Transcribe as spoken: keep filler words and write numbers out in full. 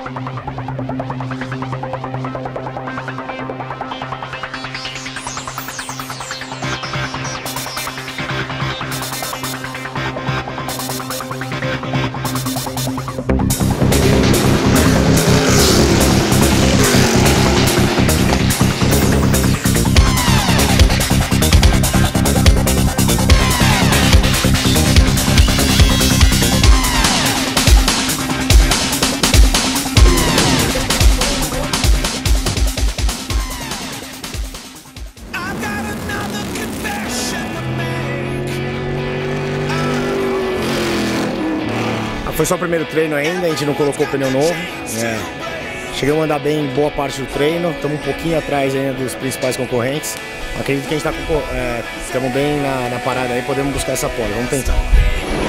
Foi só o primeiro treino ainda, a gente não colocou pneu novo. É. Chegamos a andar bem boa parte do treino, estamos um pouquinho atrás ainda dos principais concorrentes. Acredito que a gente está é, bem na, na parada aí, podemos buscar essa pole, vamos tentar.